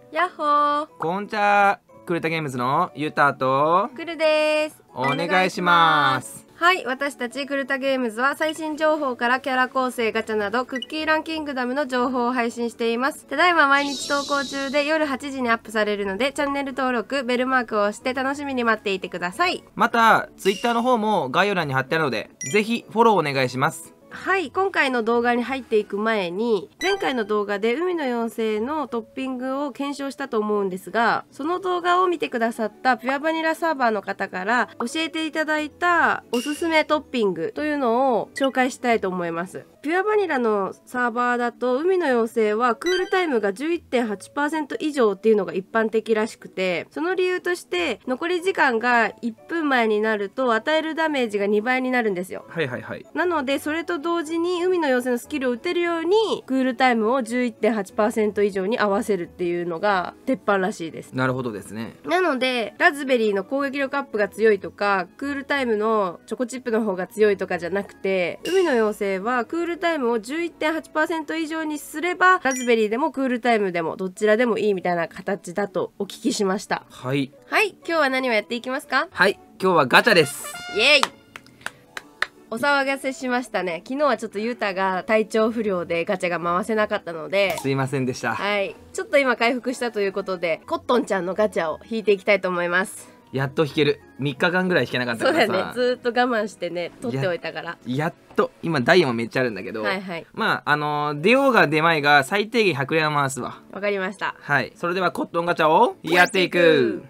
やっほー。 こんちゃクルタゲームズのゆたとくるです。 お願いします。 はい、私たちクルタゲームズは最新情報からキャラ構成、ガチャなどクッキーランキングダムの情報を配信しています。ただいま毎日投稿中で夜8時にアップされるのでチャンネル登録、ベルマークを押して楽しみに待っていてください。 またツイッターの方も概要欄に貼ってあるのでぜひフォローお願いします。 はい、今回の動画に入っていく前に前回の動画で海の妖精のトッピングを検証したと思うんですが、その動画を見てくださったピュアバニラサーバーの方から教えていただいたおすすめトッピングというのを紹介したいと思います。ピュアバニラのサーバーだと海の妖精はクールタイムが 11.8% 以上っていうのが一般的らしくて、その理由として残り時間が1分前になると与えるダメージが2倍になるんですよ。 はいはいはい。 なのでそれと同時に海の妖精のスキルを打てるようにクールタイムを 11.8% 以上に合わせるっていうのが鉄板らしいです。 なるほどですね。 なのでラズベリーの攻撃力アップが強いとかクールタイムのチョコチップの方が強いとかじゃなくて、海の妖精はクールタイムを 11.8% 以上にすればラズベリーでもクールタイムでもどちらでもいいみたいな形だとお聞きしました。 はいはい、今日は何をやっていきますか？ はい、今日はガチャです。 イエイ。お騒がせしましたね。昨日はちょっとユタが体調不良でガチャが回せなかったので、 すいませんでした。 はい、ちょっと今回復したということでコットンちゃんのガチャを引いていきたいと思います。 やっと引ける。3日間ぐらい引けなかったからさ。 そうだね、ずーっと我慢してね取っておいたから。 やっと今ダイヤもめっちゃあるんだけど、 はいはい、 まあ出ようが出まいが最低限100連は回すわ。 わかりました。 はい、それではコットンガチャをやっていく。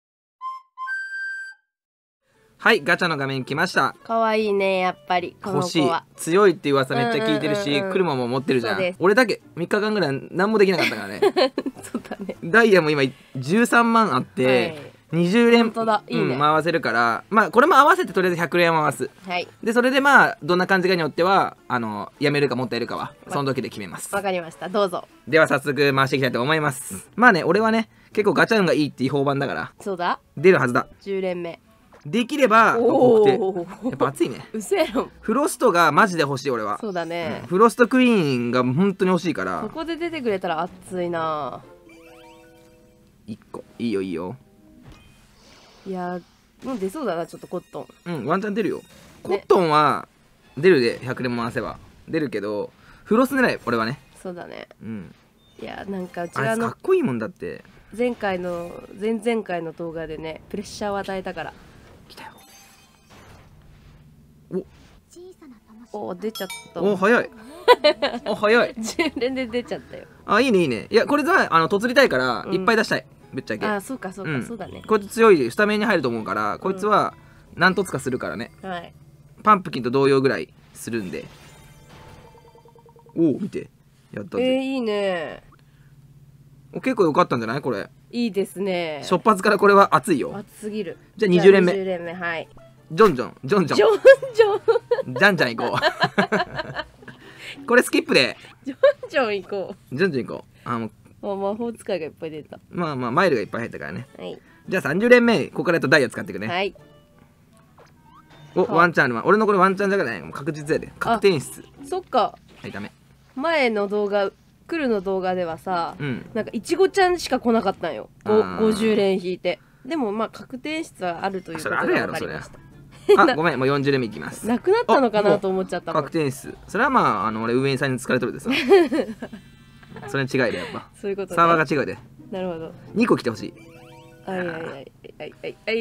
はい、ガチャの画面来ました。 可愛いね、やっぱりこの欲しい。 子は強いって噂めっちゃ聞いてるし、クルマも持ってるじゃん。俺だけ3日間ぐらい何もできなかったからね。 そうだね。 ダイヤも今13万あって、はい、20連本当だ、いいね、 回せるから、まあこれも合わせてとりあえず100連回す。 はい。 でそれでまあどんな感じかによってはやめるかもったいるかはその時で決めます。 わかりました。どうぞ。 では早速回していきたいと思います。まあね、俺はね結構ガチャ運がいいって評判だから。 そうだ。 出るはずだ。 10連目。 できればおやっぱ熱いね。 うせろ。 フロストがマジで欲しい俺は。 そうだね、 フロストクイーンが本当に欲しいから。 ここで出てくれたら熱いな。 1個いいよいいよ。 いやもう出そうだな、ちょっとコットン。ワンチャン出るよ、ね、コットンは出るで100連回せば出るけど、フロス狙い俺はね。 そうだね。 うんいやなんかうちらのかっこいいもんだって。 前々回の動画でねプレッシャーを与えたから。 来たよ。 お出ちゃった。 お早い。お早い。 10連で出ちゃったよ。 あいいねいいね。いやこれはとつりたいからいっぱい出したい、ぶっちゃけ。 あそうかそうか、そうだね。 こいつ強いスタメンに入ると思うから、こいつは何突かするからね。 はい。 パンプキンと同様ぐらいするんで。おお見てやったぜ。 いいね。 結構良かったんじゃないこれ。 いいですね。 初発からこれは熱いよ。 熱すぎる。 じゃあ20連目。 20連目、はい。 ジョンジョンジョンジョンジョンジャンジャン行こう。これスキップでジョンジョン行こう。ジョンジョン行こう。 もう魔法使いがいっぱい出た。 まあマイルがいっぱい入ったからね。 はい。 じゃあ30連目ここからやっとダイヤ使っていくね。 はい。 ワンチャンあるわ。俺のこれワンチャンじゃない、もう確実やで。確定演出。 そっか。 はいダメ。 前の動画来るの動画ではさ、なんかいちごちゃんしか来なかったんよ。50連引いて。でもまあ確定演出はあるということが分かりました。 あごめん、もう40連目いきます。 なくなったのかなと思っちゃったもん。 確定演出。それはまあ俺運営さんに疲れとるでさ。それ違いでやっぱ。 そういうことね。 サーバーが違うで。 なるほど。 2個来てほしい。 はいはいはいはいはい。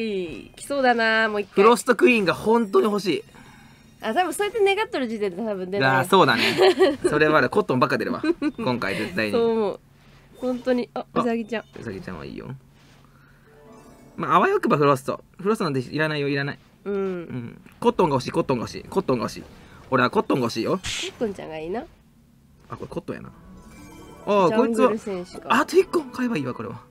来そうだな、もう一回。 フロストクイーンが本当に欲しい。 あ、多分そうやって願っとる時点で多分出ない。 あ、そうだね。それはコットンばっか出るわ。今回絶対に。 そう思う。本当に。あ、うさぎちゃん。 うさぎちゃんはいいよ。まああわよくばフロスト。フロストなんていらないよ、いらない。コットンが欲しい、コットンが欲しい、コットンが欲しい。俺はコットンが欲しいよ。コットンちゃんがいいな。 あ、これコットンやな。ああ、こいつはあと1個買えばいいわ、これは。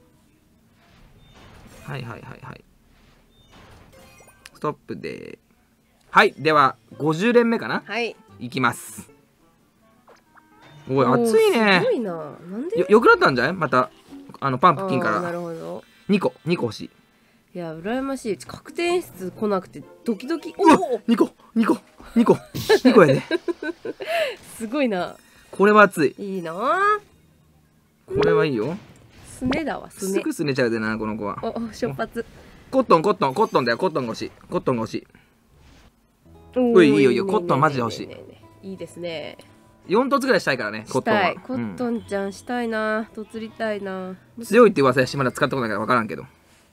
はいはいはいはい。ストップで。はい、では50連目かな。 はい。 いきます。おい、熱いね。 すごいな。なんで？ よくなったんじゃない？またパンプキンから。 なるほど。 2個欲しい。 いや羨ましい。確定演出来なくてドキドキ。 おお2個やで。 すごいな。 これは熱い。 いいな。 これはいいよ。 すねだわ、すね。 すぐすねちゃうでなこの子は。 お、出発。 コットンコットンコットンだよ、コットンが欲しい、コットンが欲しい。おい、いいよいいよ、コットンマジで欲しい。 いいですね。 4凸ぐらいしたいからね、コットンは。 したい、コットンちゃんしたいな、とつりたいな。 強いって噂やしまだ使ったことないから分からんけど。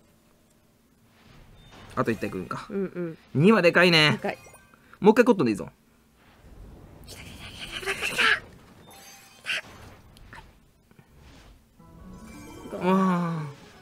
あと1体くるんか。2はでかいね。 でかい。 もう一回コットンでいいぞ。わあ。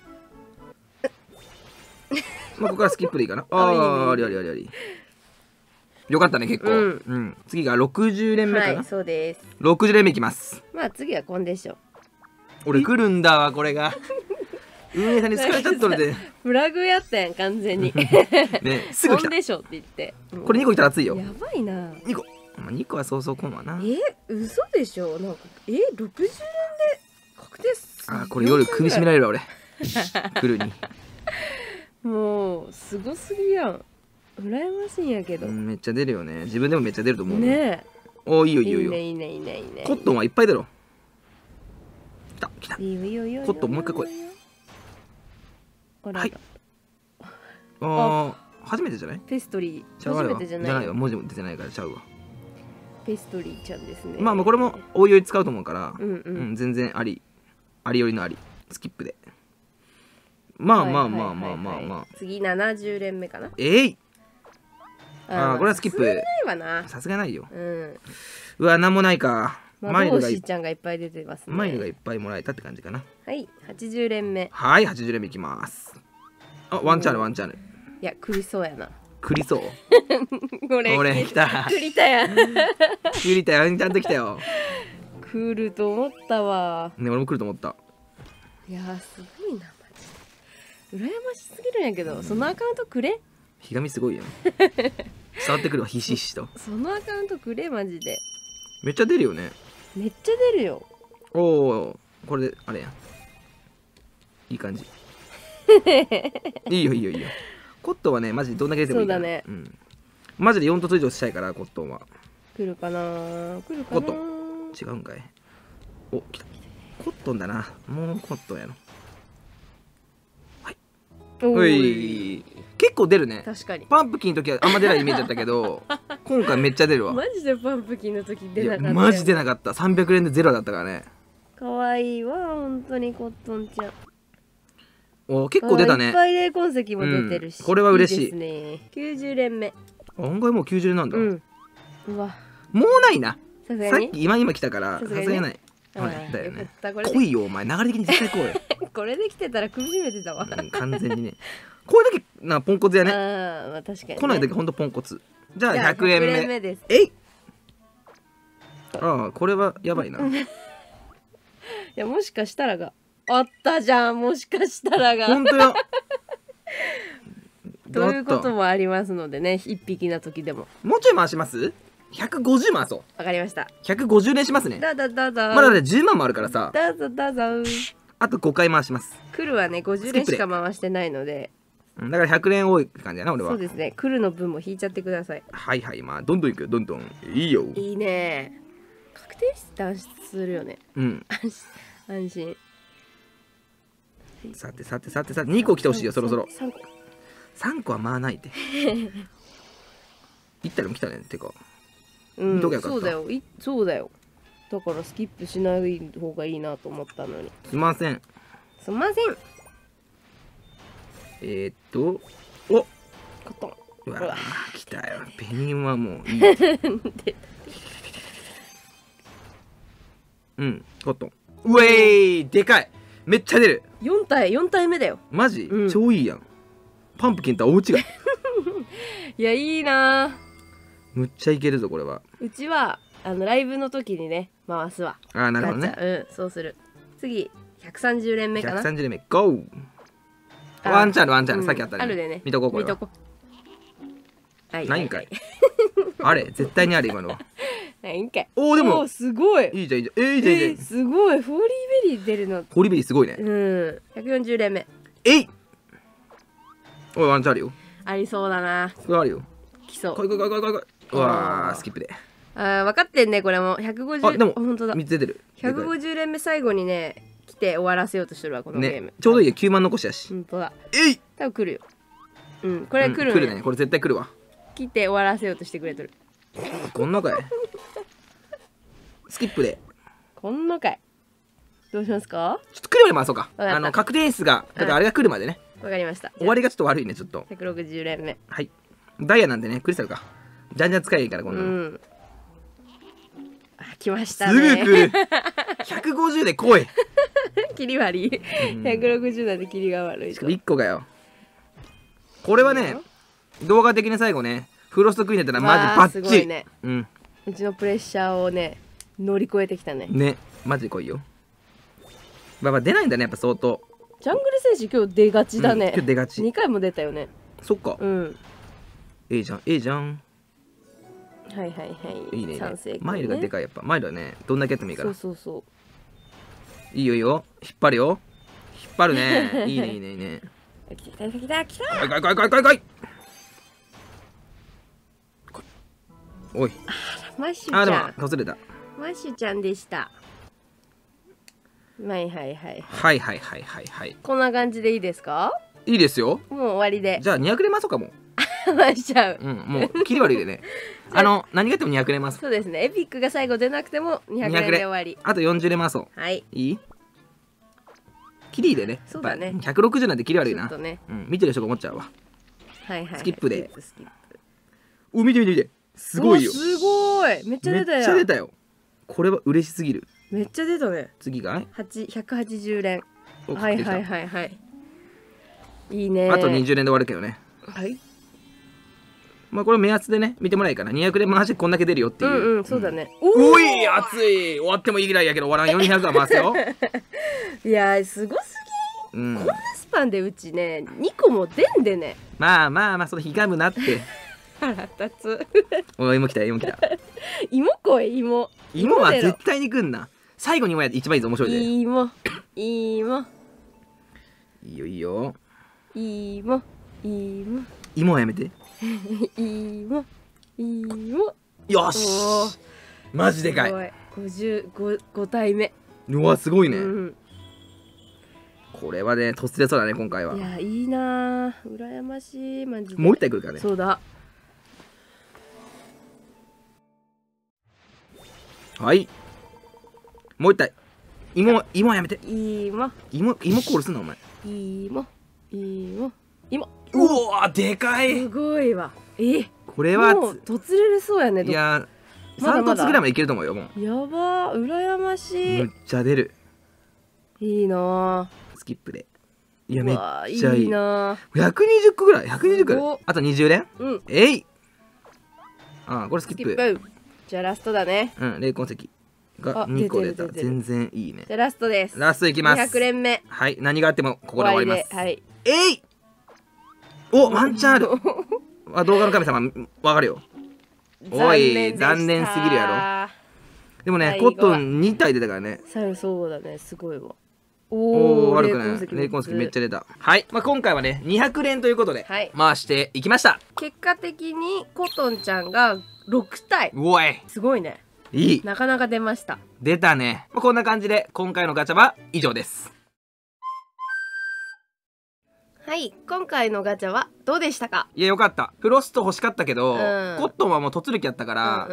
まあここからスキップでいいかな。ああ、ありありありあり。よかったね結構。次が60連目かな。 はい、そうです。 60連目いきます。 まあ次はこんでしょ。 俺来るんだわこれが。運営さんに疲れちゃっとるで。 フラグやったやん完全に。 ね、すぐ来た。 こんでしょって言って。 これ2個来たら熱いよ。 やばいな。 2個。まあ2個はそうそうこんわな。 嘘でしょ。なんか60連で確定す。 あ、これ夜首絞められるわ俺。来るに。 もうすごすぎやん。羨ましいんやけど。 めっちゃ出るよね。自分でもめっちゃ出ると思う。 ねえ。 お、いいよいいよいいよ。 いいねいいねいいね。 コットンはいっぱい出ろ。来た来た。 いいよいいよいいよ。 コットンもう一回来い。はい。初めてじゃない？ ペストリー。 初めてじゃない。 じゃないわ。文字も出てないからちゃうわ。 ペストリーちゃんですね。 まあこれもおいおい使うと思うから、全然ありよりのあり。スキップで。まあ。 次70連目かな。 ああ、これはスキップ。さすがないよ。うわ、なんもないか。 マイルがちゃんがいっぱい出てますね。 マイルがいっぱいもらえたって感じかな。 はい、80連目。 はい、80連目いきます。あ、ワンチャンあるワンチャンある。 いや、栗そうやな。 栗そう。 俺来た。 栗たやん。 栗たよ、ちゃんと来たよ。 来ると思ったわ。 ね、俺も来ると思った。 いやー、すごいな、マジで。羨ましすぎるんやけど、そのアカウントくれ。 ひがみすごいよ。伝わってくるわ、ひしひしと。 そのアカウントくれ、マジで。 めっちゃ出るよね。 めっちゃ出るよ。 おお、これであれやん。いい感じ。いいよいいよいいよ。コットンはね、マジでどんだけ出てもいいから。そうだね。マジで4凸以上したいから、コットンは。 来るかな。来るかな。 コットン。違うんかい。お、来た。コットンだな。もうコットンやろ。はい。おい。結構出るね。 確かに。 パンプキンの時はあんま出ないイメージだったけど、今回めっちゃ出るわ。 マジでパンプキンの時出なかった。 マジ出なかった。300連でゼロだったからね。 かわいいわ、本当にコットンちゃん。 お、結構出たね。 いっぱい霊痕跡も出てるし。 これは嬉しい。 いいですね。90連目。 案外もう90連なんだ。 うわ。 もうないな。 さっき今来たからさすがにない。だよね。来いよお前、流れ的に絶対来い。 これで来てたら首絞めてたわ。 完全にね。これだけなポンコツやね。 ああ、まあ確かに。 来ないだけほんとポンコツ。じゃあ100連目です。ああ、これはやばいな。いや、もしかしたらがあったじゃん。もしかしたらが。 本当よ。 ということもありますのでね、一匹な時でも。 もうちょい回します？ 150 回そう。 わかりました。 150連しますね。 どうぞ。 まだね10万もあるからさ。 どうぞ。 あと5回回します。 来るはね50連しか回してないので。 だから100連多い感じやな俺は。 そうですね。来るの分も引いちゃってください。 はいはい、まあどんどんいくよ、どんどん。いいよ。 いいね。確定断出するよね。安心。 さて2個来てほしいよ、そろそろ。3個はまあないって言ったらも来たね。てかそうだよ。だからスキップしない方がいいなと思ったのに。 すいません。おコットン。 うわ来たよ。ペニンはもういい。コットン。うえい、でかい。めっちゃ出る。 4体目だよ。 マジ、超いいやん。パンプキンとは大違い。 いや、いいな。 むっちゃいけるぞこれは。 うちはライブの時にね回すわ。 あ、なるほどね。 そうする。次130連目かな。 130連目ゴー。ワンチャンさっきあったね。 あるでね。 見とこうこれは。ないんかい。あれ絶対にある今のは。 ないんかい。 おお、でもすごい。 いいじゃんいいじゃん。 すごい。ホーリーベリー出るの。 ホーリーベリーすごいね。 140連目。 おい、ワンチャンあるよ。 ありそうだな。 これあるよ。 来そう。 来い。うわー、スキップで。 分かってんねこれも。150。 あ、でも本当だ。 3つ出てる。 150連目最後にね来て終わらせようとしてるわこのゲーム、 ね、ちょうどいいよ、9万残しやし。 ほんとだ。 えい、 多分来るよ。これ来るね、 来るね、これ絶対来るわ。 来て終わらせようとしてくれてる。 こんなかい。スキップで。 こんなかい。どうしますか？ ちょっと来るまで回そうか。 わかった確定演出が、だからあれが来るまでね。 わかりました。 終わりがちょっと悪いね、ちょっと。 160連目。 はい。ダイヤなんでね、クリスタルか。じゃんじゃん使えばいいから、こんなの。 あ、来ましたすぐね。 来る。150で来い。 切り割り。160なんで切りが悪いと。 1個がよ。これはね、動画的に最後ね、フロストクイーンだったらマジバッチリ。 すごいね。 うちのプレッシャーをね、乗り越えてきたね。 ね、マジで来いよ。出ないんだね、やっぱ相当。 ジャングル選手今日出がちだね。 今日出がち。 2回も出たよね。 そっか。ええじゃん、ええじゃん。 はいはいはい。 いいね。 賛成。 マイルがでかい、やっぱ。マイルはね、どんだけやってもいいから。 そう。 いいよいいよ。引っ張るよ。引っ張るね。いいねいいねいいね。 来た。 来い。おい。 マッシュちゃん。 でも、こすれた。 マッシュちゃんでした。はい。 はい。 こんな感じでいいですか？ いいですよ。 もう終わりで。 じゃあ200連回そうかも。 回しちゃう。 もう切り悪いでね。何があっても200連回す。 そうですね。エピックが最後出なくても200連で終わり。 あと40連回そう。 はい。 いい？切りでね。 そうだね。 160なんて切り悪いな。 ちょっとね。 見てる人が思っちゃうわ。 はい。 スキップで。お、見て。すごいよ。 すごい。めっちゃ出たよ。 めっちゃ出たよ。これは嬉しすぎる。 めっちゃ出たね。 次が 180連。はい。いいね。 あと20連で終わるけどね。 はい。 まあこれ目安でね見てもらえばいいかな。200連回してこんだけ出るよっていう。 そうだね。 おい熱い。終わってもいいぐらいやけど終わらん。400は回すよ。 いやすごすぎ。こんなスパンでうちね2個も出んでね。 まあそのひがむなって。 腹立つ。 おい、芋来た。 芋来い。芋は絶対に来んな。最後に芋やって一番いいぞ。面白いで。 芋いいよ。芋はやめて。よし。マジでかい。 55体目。 うわすごいね。これはね突然そうだね今回は。 いやいいな。羨ましいマジで。 もう一体来るからね。 そうだ。 はい。もう一体。芋はやめて。芋コールすんなお前。うわでかい。 すごいわ。 これはもう突れるそうやね。 いや3突ぐらいまでいけると思うよ。もうやばー羨ましい。 むっちゃ出る。 いいな。 スキップで。いやめっちゃいいな。 120個ぐらい。120個ぐらい。あと20連。えい。これスキップ。 じゃあラストだね。 霊魂石が2個出た。全然いいね。 じゃあラストです。 ラストいきます。 200連目。 はい、何があってもここで終わります。 はい。 お、ワンチャンある。動画の神様わかるよ。おい、残念すぎるやろ。でもね、コットン2体出たからね。 そうだね、すごいわ。 悪くない。霊魂石めっちゃ出た。はい、今回はね200連ということで回していきました。 結果的にコットンちゃんが6体。 おいすごいね。 いい。 なかなか出ました。 出たね。こんな感じで今回のガチャは以上です。 はい、今回のガチャはどうでしたか？ いやよかった。フロスト欲しかったけど、コットンはもう突撃やったから、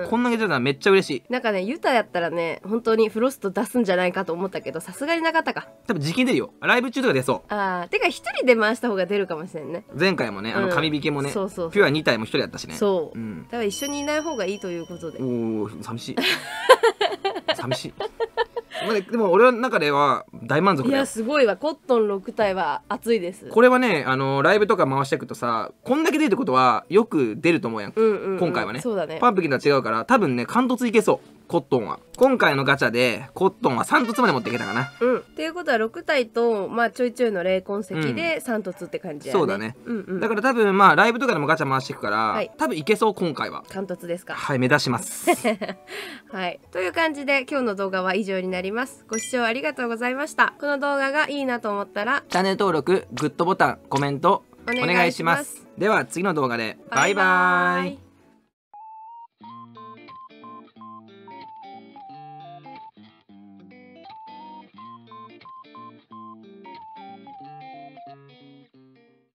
こんなに出たらめっちゃ嬉しい。 なんかね、ユタやったらね本当にフロスト出すんじゃないかと思ったけど、さすがになかったか。 多分時期出るよ。ライブ中とか出そう。 てか一人で回した方が出るかもしれんね。 前回もね紙引きもね、ピュア2体も1人やったしね。 そうだから一緒にいない方がいいということで。 おお寂しい。寂しい。でも俺の中では大満足だよ。 いやすごいわ。コットン6体は熱いです。 これはねライブとか回していくとさ、こんだけ出るってことはよく出ると思うやん。今回はね。 そうだね。 パンプキンとは違うから多分ね貫突いけそう。コットンは今回のガチャでコットンは3突まで持っていけたかな。 っていうことは6体とちょいちょいの霊魂石で3突って感じやね。 そうだね。だから多分ライブとかでもガチャ回していくから多分いけそう今回は。 貫突ですか。 はい、目指します。 はいという感じで今日の動画は以上になります。ご視聴ありがとうございました。この動画がいいなと思ったらチャンネル登録、グッドボタン、コメントお願いします。では次の動画でバイバーイ。